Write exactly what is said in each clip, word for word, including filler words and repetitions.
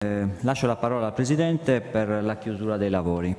Eh, lascio la parola al Presidente per la chiusura dei lavori.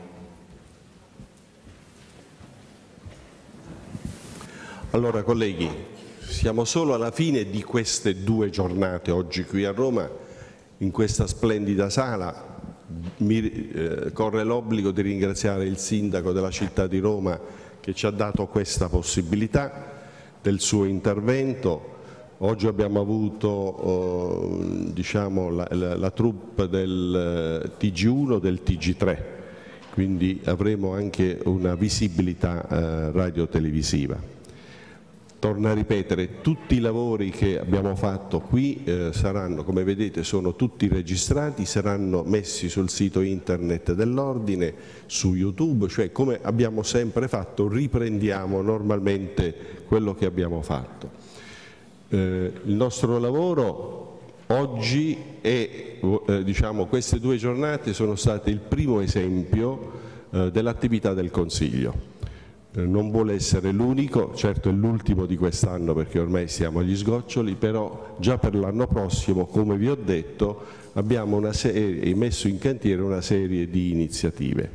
Allora colleghi, siamo solo alla fine di queste due giornate oggi qui a Roma, in questa splendida sala. Mi eh, corre l'obbligo di ringraziare il Sindaco della città di Roma che ci ha dato questa possibilità del suo intervento. Oggi abbiamo avuto eh, diciamo, la, la, la troupe del T G uno, del T G tre, quindi avremo anche una visibilità eh, radiotelevisiva. Torno a ripetere, tutti i lavori che abbiamo fatto qui eh, saranno, come vedete, sono tutti registrati, saranno messi sul sito internet dell'Ordine, su YouTube, cioè come abbiamo sempre fatto, riprendiamo normalmente quello che abbiamo fatto. Eh, il nostro lavoro oggi è, eh, diciamo, queste due giornate sono state il primo esempio eh, dell'attività del Consiglio. Non vuole essere l'unico, certo è l'ultimo di quest'anno perché ormai siamo agli sgoccioli, però già per l'anno prossimo, come vi ho detto, abbiamo una serie, messo in cantiere una serie di iniziative.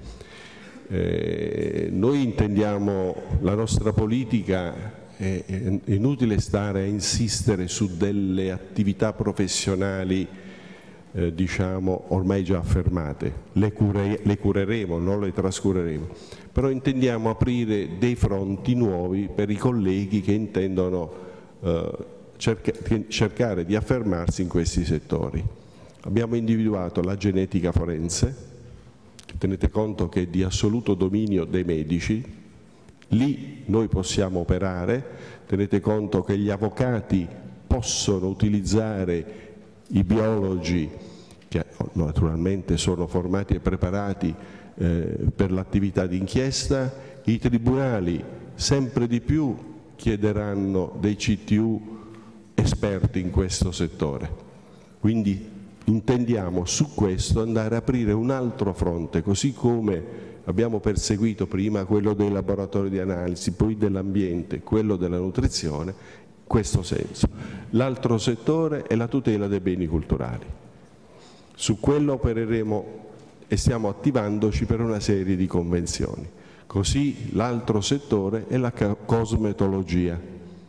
Eh, noi intendiamo, la nostra politica, è, è inutile stare a insistere su delle attività professionali eh, diciamo ormai già affermate, le, cure, le cureremo, non le trascureremo. Però intendiamo aprire dei fronti nuovi per i colleghi che intendono eh, cerca, cercare di affermarsi in questi settori. Abbiamo individuato la genetica forense, tenete conto che è di assoluto dominio dei medici, lì noi possiamo operare, tenete conto che gli avvocati possono utilizzare i biologi che naturalmente sono formati e preparati Eh, per l'attività di inchiesta. I tribunali sempre di più chiederanno dei C T U esperti in questo settore, quindi intendiamo su questo andare a aprire un altro fronte, così come abbiamo perseguito prima quello dei laboratori di analisi, poi dell'ambiente, quello della nutrizione, in questo senso. L'altro settore è la tutela dei beni culturali, su quello opereremo e stiamo attivandoci per una serie di convenzioni. Così l'altro settore è la cosmetologia.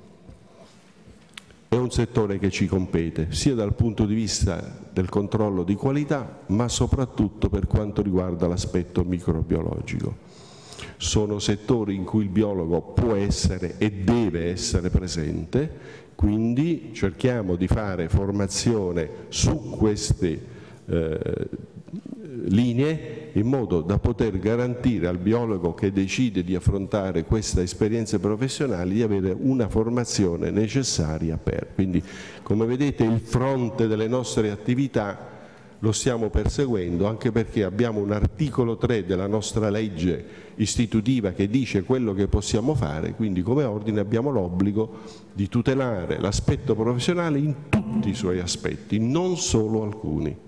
È un settore che ci compete, sia dal punto di vista del controllo di qualità, ma soprattutto per quanto riguarda l'aspetto microbiologico. Sono settori in cui il biologo può essere e deve essere presente, quindi cerchiamo di fare formazione su queste eh, linee in modo da poter garantire al biologo che decide di affrontare queste esperienze professionali di avere una formazione necessaria per. Quindi, come vedete, il fronte delle nostre attività lo stiamo perseguendo, anche perché abbiamo un articolo tre della nostra legge istitutiva che dice quello che possiamo fare, quindi come Ordine abbiamo l'obbligo di tutelare l'aspetto professionale in tutti i suoi aspetti, non solo alcuni.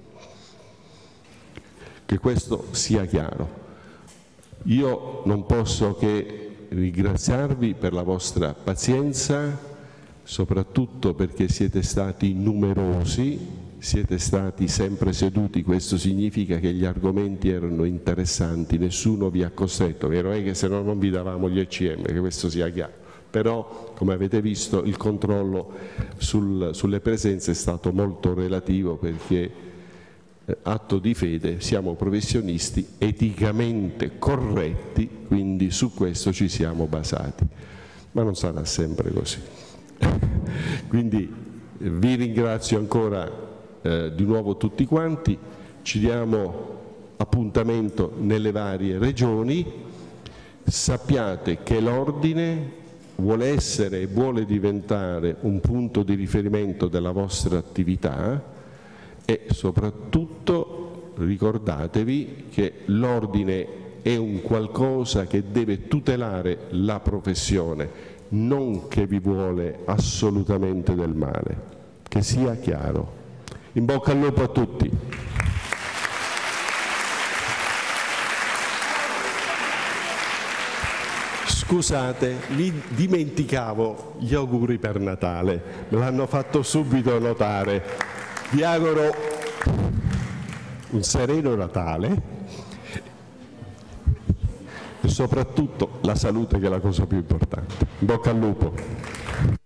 Che questo sia chiaro. Io non posso che ringraziarvi per la vostra pazienza, soprattutto perché siete stati numerosi, siete stati sempre seduti, questo significa che gli argomenti erano interessanti, nessuno vi ha costretto, vero è che se no non vi davamo gli E C M, che questo sia chiaro. Però, come avete visto, il controllo sul, sulle presenze è stato molto relativo perché atto di fede, siamo professionisti eticamente corretti, quindi su questo ci siamo basati, ma non sarà sempre così. Quindi vi ringrazio ancora eh, di nuovo tutti quanti, ci diamo appuntamento nelle varie regioni, sappiate che l'Ordine vuole essere e vuole diventare un punto di riferimento della vostra attività. E soprattutto ricordatevi che l'Ordine è un qualcosa che deve tutelare la professione, non che vi vuole assolutamente del male, che sia chiaro. In bocca al lupo a tutti. Scusate, mi dimenticavo gli auguri per Natale, me l'hanno fatto subito notare. Vi auguro un sereno Natale e soprattutto la salute, che è la cosa più importante. In bocca al lupo.